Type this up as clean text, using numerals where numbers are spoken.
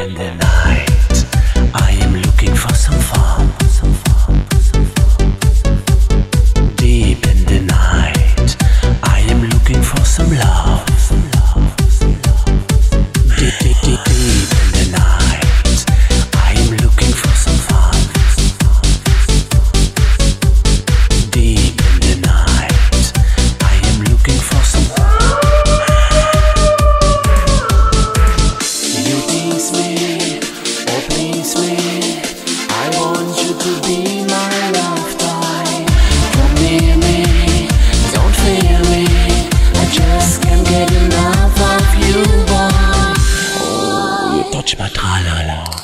in the night, I am looking for some fun. Deep in the night, I am looking for some love. Deep in the night, I am looking for some fun. Deep in the night, I am looking for some fun. You tease me, oh please me, I want you to be my lifetime. Come near me, don't fear me, I just can't get enough of you, boy. Oh, you touch my tra-la-la.